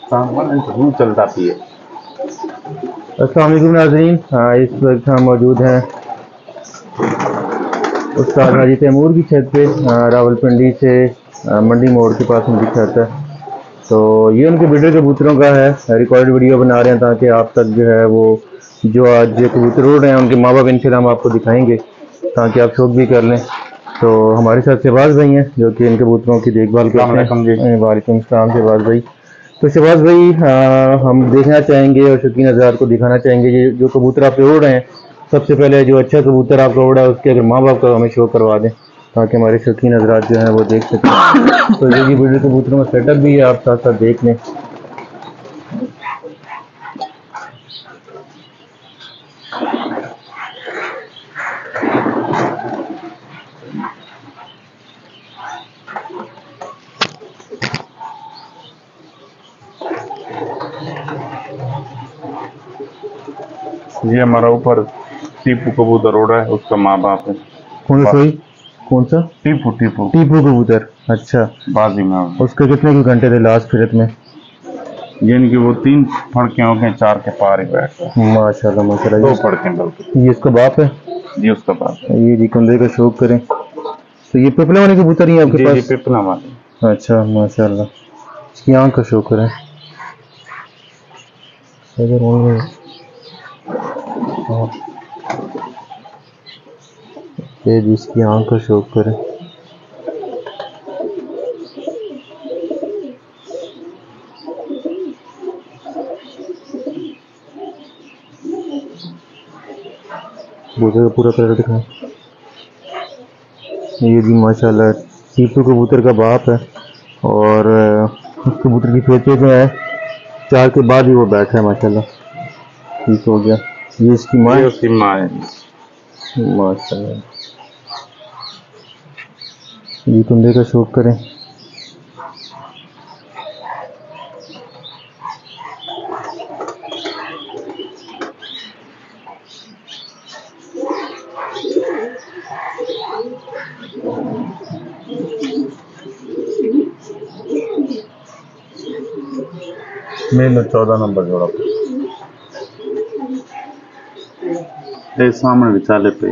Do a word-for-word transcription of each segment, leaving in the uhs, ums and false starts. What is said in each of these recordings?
चलता पिए। अस्सलाम वालेकुम नाज़रीन, इस वक्त हम मौजूद हैं उस्ताद हाजी तैमूर की छत पे। रावलपिंडी से मंडी मोड़ के पास उनकी छत है। तो ये उनके ब्रीडर कबूतरों का है, रिकॉर्ड वीडियो बना रहे हैं ताकि आप तक जो है वो जो आज कबूतर उड़ रहे हैं उनके माँ बाप इंशाल्लाह हम आपको दिखाएंगे ताकि आप शौक भी कर लें। तो हमारे साथ शहबाज भाई हैं जो कि इन कबूतरों की देखभाल करते हैं। वालेकुम सलाम शहबाज भाई। तो शहबाज भाई आ, हम देखना चाहेंगे और शौकीन हज़रात को दिखाना चाहेंगे ये जो कबूतर आप उड़ रहे हैं, सबसे पहले जो अच्छा कबूतर आपका उड़ा है उसके अगर माँ बाप का हमें शो करवा दें ताकि हमारे शौकीन हज़रात जो हैं वो देख सकें। तो ये वीडियो कबूतरों का सेटअप भी है, आप साथ साथ देख लें। ये हमारा ऊपर टीपू कबूतर उड़ रहा है, उसका माँ बाप है। कौन सा सही कौन सा टीपू टीपू टीपू कबूतर। अच्छा, बाजी में उसके कितने के घंटे थे लास्ट फिरत में? यानी कि वो तीन फड़के हो गए, चार के पार ही बैठ गए। माशाल्लाह माशाल्लाह। दो फड़के बल्कि। ये उसका बाप है जी, उसका बाप है। ये जी कंधे का शौक करें। तो ये पिपला वाले कबूतर ही है आपके जी, पास? जी पिपला वाले। अच्छा माशाल्लाह, इसकी आँख का शौक करें। ये जिसकी आँख का शौक करें। कबूतर का पूरा कलर दिखाएं। ये भी माशाल्लाह टीपू कबूतर का बाप है और उस कबूतर की फेंचे जो है चार के बाद ही वो बैठा है माशाल्लाह, ठीक हो गया। ये इसकी माँ, ये उसकी माँ है माशाल्लाह। ये कुंदे का शौक करें। मैंने चौदह नंबर जोड़ा ए सामने विचाले पे।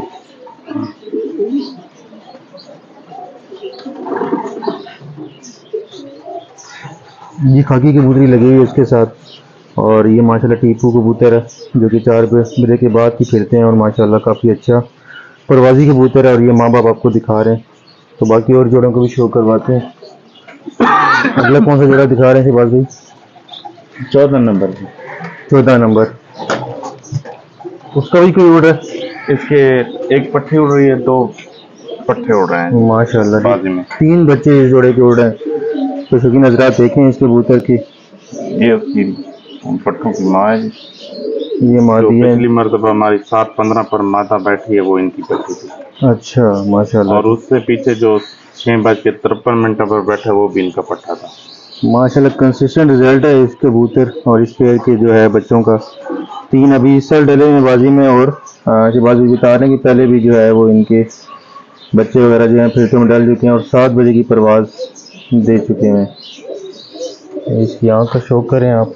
ये खाकी कबूतरी लगी हुई है उसके साथ और ये माशाल्लाह टीपू कबूतर है जो कि चार बजे के बाद ही फिरते हैं और माशाल्लाह काफ़ी अच्छा परवाजी कबूतर है और ये माँ बाप आपको दिखा रहे हैं। तो बाकी और जोड़ों को भी शो करवाते हैं। अगला कौन सा जोड़ा दिखा रहे हैं शहबाज भाई? चौदह नंबर की। चौदह नंबर, उसका भी कोई उड़ है? इसके एक पट्टी उड़ रही है, दो पट्टे उड़ रहे हैं माशाल्लाह। बाजी में तीन बच्चे इस जोड़े के उड़ रहे हैं। तो शौकीन हज़रात देखें इस कबूतर की। ये उसकी पट्टों की माँ है। ये मादी है। पिछली मरतबा हमारी सात पंद्रह पर माता बैठी है, वो इनकी पट्टी थी। अच्छा माशाल्लाह। और उससे पीछे जो छह बज के तिरपन मिनट पर बैठा वो भी इनका पट्टा था। माशाल्लाह कंसिस्टेंट रिजल्ट है इस कबूतर और इस पेयर के जो है बच्चों का। तीन अभी इस साल डले हैं बाजी में और शहबाज भी बता रहे हैं कि पहले भी जो है वो इनके बच्चे वगैरह जो हैं फिल्टर में डाल चुके हैं और सात बजे की परवाज़ दे चुके हैं। इसकी आँख का शौक करें आप।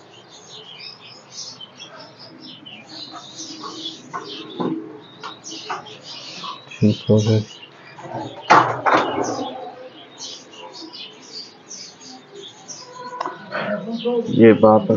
ठीक हो गया। ये बाप है।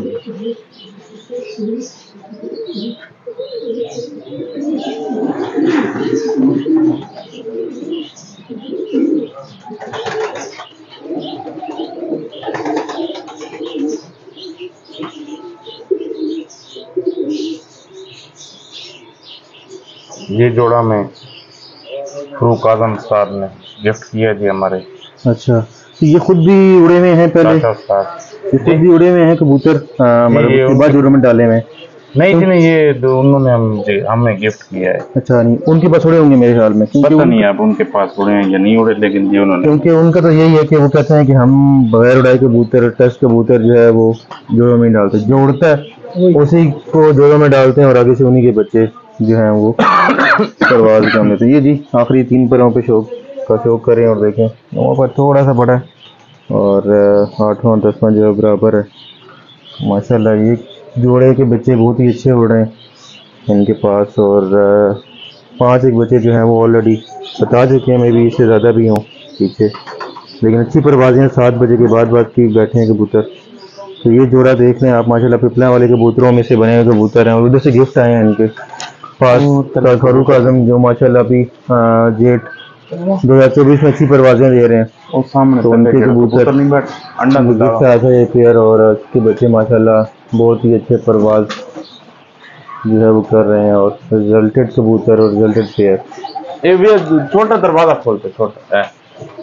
ये जोड़ा में फरूक आजम साहब ने गिफ्ट किया जी हमारे। अच्छा, तो ये खुद भी उड़े हुए हैं पहले? ये खुद भी उड़े हुए हैं कबूतर मतलब उसके बाद जोड़ों में डाले हुए? नहीं जी नहीं, ये तो उन्होंने हम हमें गिफ्ट किया है। अच्छा, नहीं उनके पास उड़े होंगे मेरे ख्याल में। पता नहीं आप उनके पास उड़े हैं या नहीं उड़े, लेकिन जी उन्होंने, क्योंकि उनका तो यही है कि वो कहते हैं कि हम बगैर उड़ाए कबूतर टेस्ट कबूतर जो है वो जोड़ों में डालते हैं, जो उड़ता है उसी को जोड़ों में डालते हैं और आगे से उन्हीं के बच्चे जो हैं वो परवाज कर लेते हैं। ये जी आखिरी तीन परों पे शौक का शौक करें और देखें, वहाँ पर थोड़ा सा बड़ा है और आठवां दसवां जो है बराबर है। माशाल्लाह ये जोड़े के बच्चे बहुत ही अच्छे उड़ रहे हैं इनके पास, और पांच एक बच्चे जो हैं वो ऑलरेडी बता चुके हैं, मे भी इससे ज़्यादा भी हों पीछे, लेकिन अच्छी परवाज़ें सात बजे के बाद बाद की बैठे हैं कबूतर। तो ये जोड़ा देख लें आप, माशाल्लाह पिपला वाले कबूतरों में से बने हुए कबूतर हैं, और उधर से गिफ्ट आए हैं इनके पास फारूक आजम, जो माशाल्लाह अभी जेठ दो हजार चौबीस में अच्छी परवाजें दे रहे हैं। और सामने तो उनके कबूतर नहीं बैठ अंडा गिफ्ट आया था एक पेयर, और उसके बच्चे माशाल्लाह बहुत ही अच्छे परवाज जो है वो कर रहे हैं, और रिजल्टेड कबूतर और रिजल्टेड पेयर। ये भी छोटा दरवाजा खोलते, छोटा है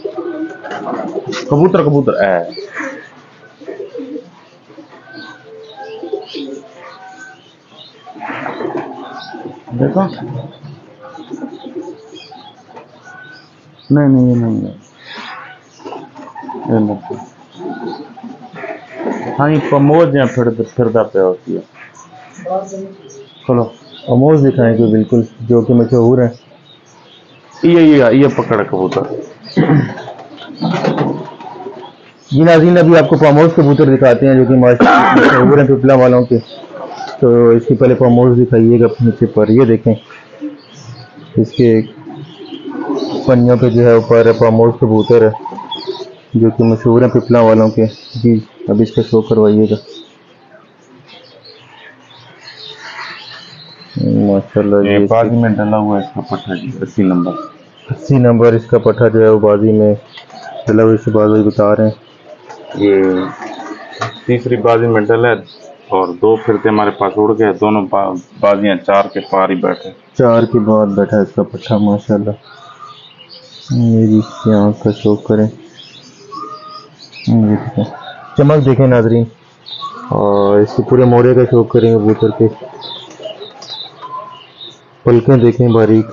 कबूतर कबूतर है। देखो नहीं नहीं ये नहीं है, ये नहीं। हाँ ये प्रमोद या फिर फिरदा पे होती है। चलो अमोज दिखाएं कोई बिल्कुल जो कि मशहूर है। ये ये ये पकड़ कबूतर। जी नाज़रीन, अभी आपको पामोज कबूतर दिखाते हैं जो कि मशहूर हैं पिपला वालों के। तो इसके पहले पामोज दिखाइएगा नीचे पर, ये देखें इसके पन्नियों पे जो है ऊपर पामोज कबूतर है जो कि मशहूर हैं पिपला वालों के। जी अब इसका शो करवाइएगा। माशाल्लाह ये बाजी में डला हुआ है इसका पट्टा जी, अस्सी नंबर अस्सी नंबर इसका पट्टा जो है वो बाजी में डला हुआ, इससे बाजी बता रहे हैं। ये तीसरी बाजी में डला है और दो फिरते हमारे पास उड़ गए, दोनों बा, बाजियां चार के पार ही बैठे, चार के बाद बैठा है इसका पट्टा माशाल्लाह। मेरी इसकी आँख का शो करें, चमक देखें नाजरीन, और इसके पूरे मोड़े का शो करें कबूतर के, पलकें देखें बारीक।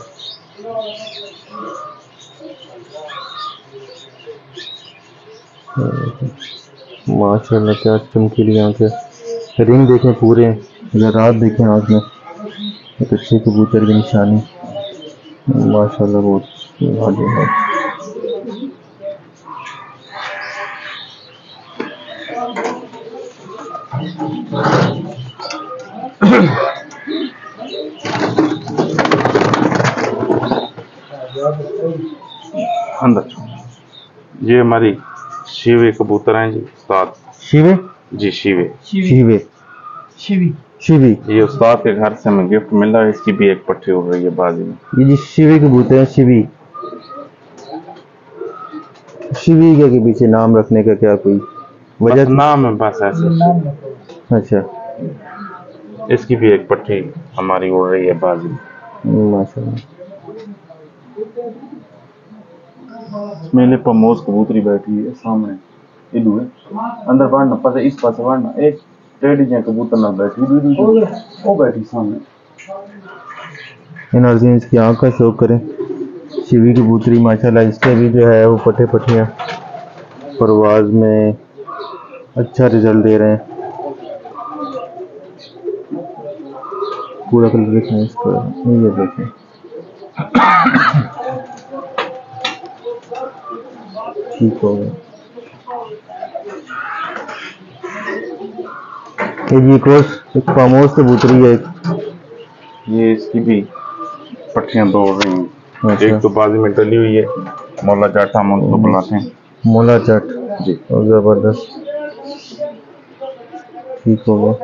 माशाल्लाह क्या चमकीली आंखें, रिंग देखें पूरे, या रात देखें आँख में, एक अच्छे कबूतर की निशानी माशाल्लाह बहुत लाजवाब। अंदर ये हमारी शिवे कबूतर हैं जी, उस्ताद शिवे जी, शिवे शिवे शिवी शिवी ये उस्ताद के घर से हमें गिफ्ट मिला है, इसकी भी एक पट्टी उड़ रही है बाजी में। ये जी शिवे कबूतर है। शिवी शिवी के पीछे नाम रखने का क्या कोई वजह? नाम है बस ऐसे। अच्छा, इसकी भी एक पट्टी हमारी उड़ रही है बाजी में माशाल्लाह। मेले पर मोज कबूतरी बैठी है सामने, इधू है अंदर बढ़ना पता इस पास बढ़ना, एक टेढ़ी जैसे कबूतर ना बैठी वो बैठी सामने। इन अर्जुन इसकी आँख का शौक करें, शिवी कबूतरी माशाल्लाह, इसके भी जो है वो पट्टे पट्टियाँ परवाज में अच्छा रिजल्ट दे रहे हैं। पूरा कलर देखें इसका, ये देखें ठीक हो गया। ये एक और एक फार्महाउस कबूतरी है, ये इसकी भी पट्टियां दौड़ रही हैं। अच्छा। एक तो बाजी में डली हुई है, मौला जाट हम उनको बुलाते हैं, मोला चट जी, और जबरदस्त ठीक हो गया।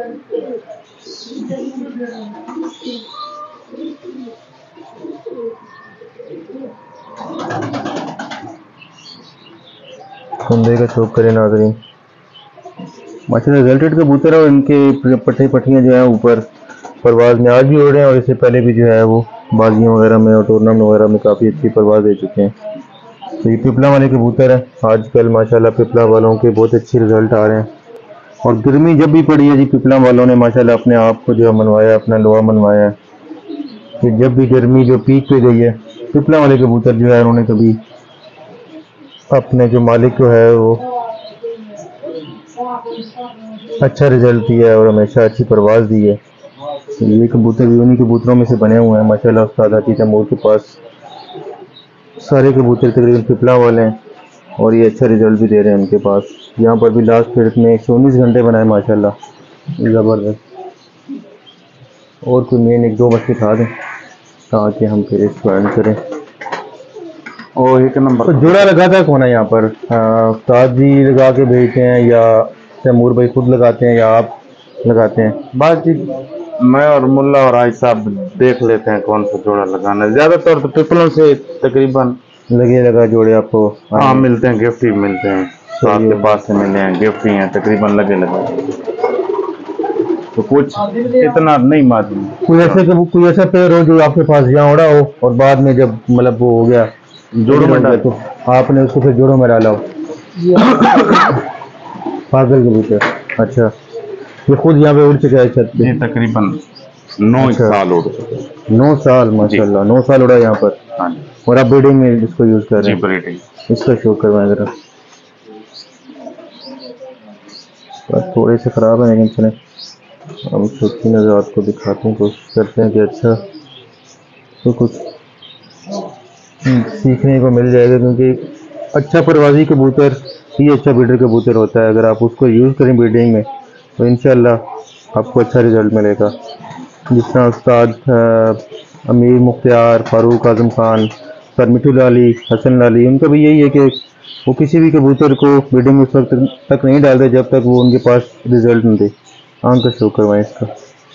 कुंदे का शौक करें नाजरीन, माशाल्लाह रिजल्टेड कबूतर है, और इनके पट्टे पट्टियाँ जो है ऊपर परवाज में आज भी उड़ रहे हैं, और इससे पहले भी जो है वो बाजियों वगैरह में और टूर्नामेंट वगैरह में काफ़ी अच्छी परवाज दे चुके हैं। तो ये पिपला वाले कबूतर है, आजकल माशाल्लाह पिपला वालों के बहुत अच्छे रिजल्ट आ रहे हैं। और गर्मी जब भी पड़ी है जी, पिपला वालों ने माशाल्लाह अपने आप को जो है मनवाया, अपना लोहा मनवाया है कि जब भी गर्मी जो पीक पे गई है, पिपला वाले कबूतर जो है उन्होंने कभी अपने जो मालिक को है वो अच्छा रिजल्ट दिया है और हमेशा अच्छी परवाज दी है। तो ये कबूतर भी उन्हीं कबूतरों में से बने हुए हैं माशाल्लाह। उस्ताद हकीम तैमूर के पास सारे कबूतर तकरीबन पिपला वाले हैं, और ये अच्छा रिजल्ट भी दे रहे हैं उनके पास। यहाँ पर भी लास्ट पीरियड में एक सौ उन्नीस घंटे बनाए माशाल्लाह, ज़बरदस्त। और कोई मेन एक दो बस दिखा दें ताकि हम फिर इसको एंड करें। और एक नंबर तो जोड़ा लगाता कौन है यहाँ पर? उस्ताद जी लगा के भेजते हैं या तैमूर भाई खुद लगाते हैं या आप लगाते हैं? बातचीत मैं और मुल्ला और आई साहब देख लेते हैं कौन सा जोड़ा लगाना है। ज्यादातर तो पिपलों से तकरीबन लगे लगा जोड़े आपको हाँ मिलते हैं, गिफ्ट ही मिलते हैं। तो सही आपके हो पास से मिले हैं, गिफ्ट ही हैं, तकरीबन लगे लगे। तो कुछ इतना नहीं मालूम। कोई ऐसे कोई ऐसा पेड़ हो जो आपके पास जहाँ उड़ा हो और बाद में जब मतलब वो हो गया जोड़ों में हो गया डाल तो आपने उसको फिर जोड़ों में डाला हो? पागल कबूतर। अच्छा, ये खुद यहाँ पे उड़ चुका है छत पे? ये तकरीबन नौ अच्छा। साल उड़ चुके हैं। नौ साल माशाल्लाह, नौ साल उड़ा यहाँ पर। हाँ जी और आप ब्रीडिंग में इसको यूज कर जी रहे हैं? ब्रीडिंग। इसका शो करवाएं जरा। बस थोड़े से खराब है लेकिन चले हम छोटी नज़र आपको दिखाते हैं, कोशिश करते हैं कि अच्छा तो कुछ सीखने को मिल जाएगा, क्योंकि अच्छा परवाजी कबूतर ही अच्छा ब्रीडर कबूतर होता है। अगर आप उसको यूज़ करें ब्रीडिंग में तो इंशाल्लाह आपको अच्छा रिजल्ट मिलेगा। जिस तरह उस्ताद अमीर मुख्तियार, फारूक आजम खान, सर मिठू लाली, हसन लाली, उनका भी यही है कि वो किसी भी कबूतर को ब्रीडिंग उस वक्त तक नहीं डालते जब तक वो उनके पास रिजल्ट नहीं दे। आंख का शो करवाएं इसका।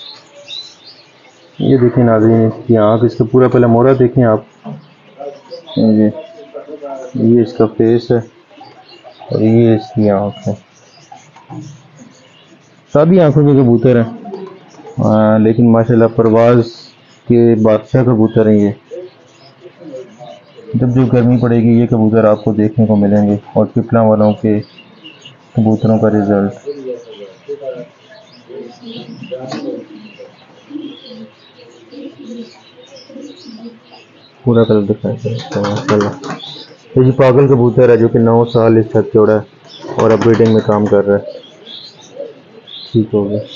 ये देखिए नाज़रीन, इसकी आँख, इसका पूरा पहले मोहरा देखें आप। ये ये इसका फेस है और ये इसकी आँख है। सभी आँखों के कबूतर हैं, लेकिन माशाल्लाह परवाज़ के बादशाह कबूतर हैं ये। जब जो गर्मी पड़ेगी ये कबूतर आपको देखने को मिलेंगे और पिपला वालों के कबूतरों का रिजल्ट। पूरा कलर दिखाई देता है माशाल्लाह। तो ये पागल कबूतर है जो कि नौ साल इस छत पे उड़ा है और अब ब्रीडिंग में काम कर रहा है। ठीक हो गया।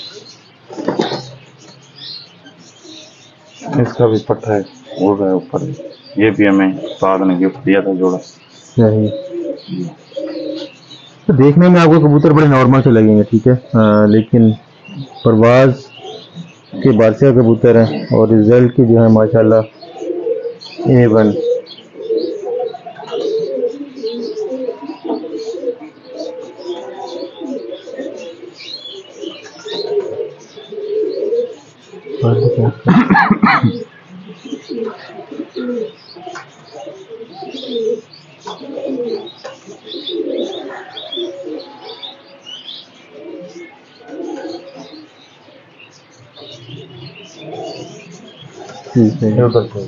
इसका भी पट्टा है उड़ रहा है ऊपर। ये भी हमें उस्ताद ने गिफ्ट दिया था जोड़ा। नहीं तो देखने में आपको कबूतर बड़े नॉर्मल से लगेंगे, ठीक है, आ, लेकिन परवाज के बादशाह कबूतर हैं और रिजल्ट की जो है माशाल्लाह ए वन। ठीक है,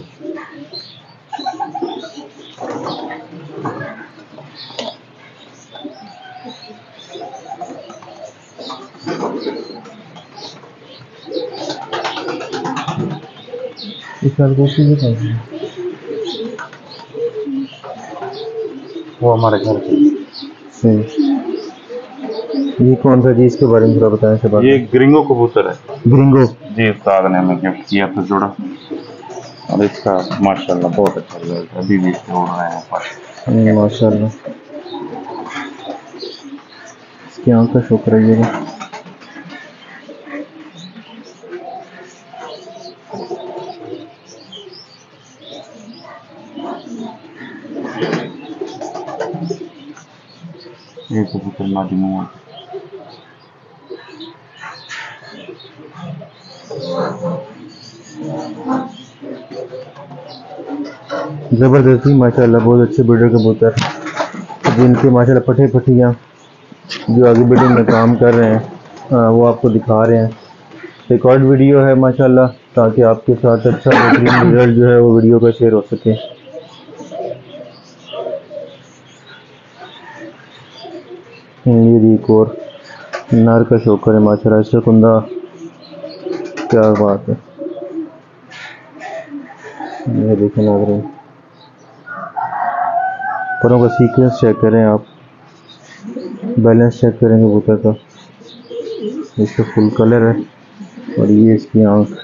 इस साल को वो हमारे घर के। ये कौन सा जी, इसके बारे में थोड़ा बताएं सब। ये ग्रिंगो कबूतर है। ग्रिंगो जी उस्ताद ने हमें गिफ्ट किया था जोड़ा और इसका माशाल्लाह बहुत अच्छा रिजल्ट है। अभी भी इसके उड़ रहे हैं ऊपर माशाल्लाह। इसकी आँख का शो कराइएगा। ये कबूतर नादिम ज़बरदस्ती माशाल्लाह, बहुत अच्छे ब्रीडर कबूतर जिनके माशाल्लाह पठे पठियाँ जो आगे ब्रीडिंग में काम कर रहे हैं आ, वो आपको दिखा रहे हैं। रिकॉर्ड वीडियो है माशाल्लाह, ताकि आपके साथ अच्छा बेहतरीन रिजल्ट जो है वो वीडियो का शेयर हो सके। ये एक और नार का शौकर है माशाल्लाह, इसका कुंदा क्या बात है। ये देखें नाज़रीन, परों का सीक्वेंस चेक करें आप, बैलेंस चेक करें कबूतर का। इसका फुल कलर है और ये इसकी आँख।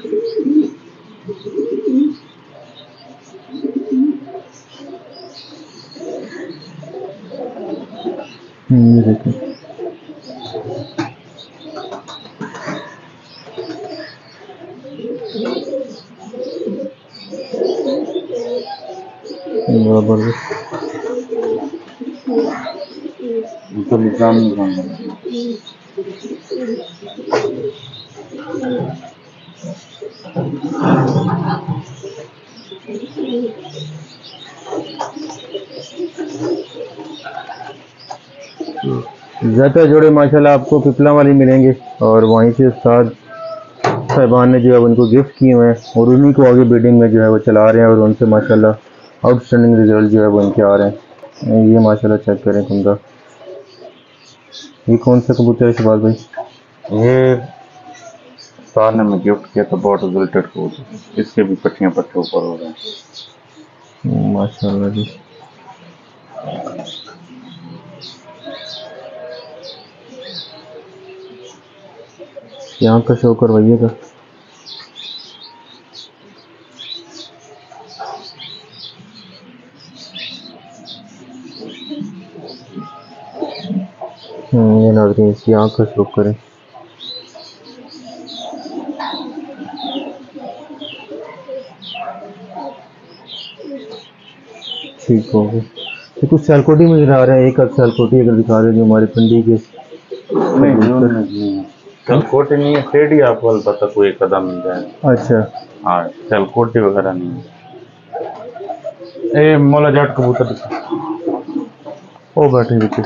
ये देखें जबरदस्त। तो निजाम निजाम ज़्यादा जोड़े माशाल्लाह आपको पिपला वाली मिलेंगे, और वहीं से उस्ताद साहिबान ने जो है उनको गिफ्ट किए हुए हैं और उन्हीं को आगे ब्रीडिंग में जो है वो चला रहे हैं, और उनसे माशाल्लाह आउटस्टैंडिंग रिजल्ट जो है वो इनके आ रहे हैं। ये माशाल्लाह चेक करें कुंदा, ये कौन सा कबूतर है शहबाज भाई? ये साल ने मैं गिफ्ट किया था, बहुत रिजल्टेड कबूतर। इसके भी पट्टियाँ पट्टे ऊपर हो रहे हैं माशाल्लाह जी। यहाँ का शो करवाइएगा। ये नाज़रीन इसकी आँख का शो करें। ठीक हो गया। तो कुछ सैलकोटी में नजर आ रहा है, एक आध सैलकोटी अगर दिखा रहे जो हमारे पिंडी के। नहीं नहीं सैलकोटी नहीं है, टेडी आपको अलबत्ता कोई एक कदम मिल जाएगा। अच्छा हाँ, सैलकोटी वगैरह नहीं है। ए मौला जाट कबूतर ओ बैठे बच्चे।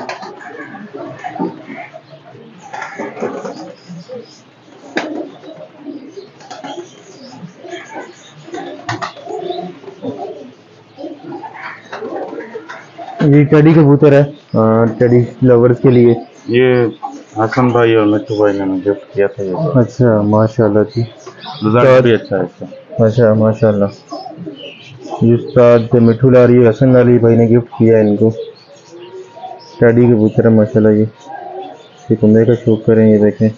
ये टेडी कबूतर है, टेडी लवर्स के लिए। ये हसन भाई और मिट्टू भाई ने मुझे गिफ्ट किया था ये। अच्छा माशाल्लाह जी, रिजल्ट भी अच्छा है इसका। अच्छा माशाल्लाह। ये उस्ताद मिठू लारी हसन लारी भाई ने गिफ्ट किया है इनको। टेडी कबूतर है माशाल्लाह। ये ये कुंदे का शौक करें, ये देखें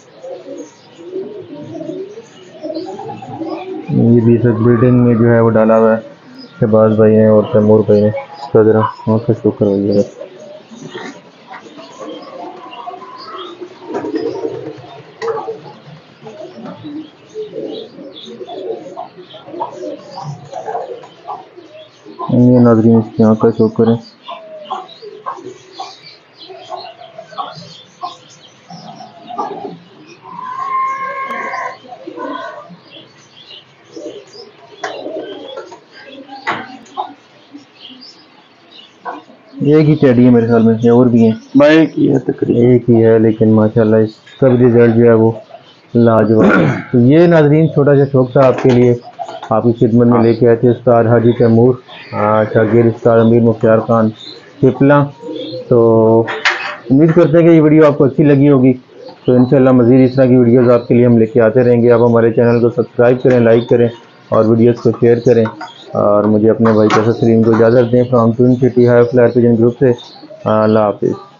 ये भी सब ब्रीडिंग में जो है वो डाला हुआ है शहबाज भाई ने और तैमूर भाई ने। इसका जरा आँख का शौक करवाइएगा। ये नाज़रीन इसकी आँख का शौक करें। एक ही टेडी है मेरे ख्याल में, या और भी हैं? भाई एक ही है तकरीबन, एक ही है, लेकिन माशाल्लाह इसका भी रिजल्ट जो है वो लाजवाब। तो ये नाज़रीन छोटा सा शौक था आपके लिए, आपकी खिदमत में लेके आए थे उस्ताद हाजी तैमूर, शागिर्द उस्ताद अमीर मुख्तार खान पिपला। तो उम्मीद करते हैं कि ये वीडियो आपको अच्छी लगी होगी। तो इंशाल्लाह मज़ीद इस तरह की वीडियोज़ आपके लिए हम लेके आते रहेंगे। आप हमारे चैनल को सब्सक्राइब करें, लाइक करें और वीडियोज़ को शेयर करें। और मुझे अपने भाई कैसा सलीम को इजाज़त दें from twin city high flat pigeon group से। अल्लाह हाफिज़।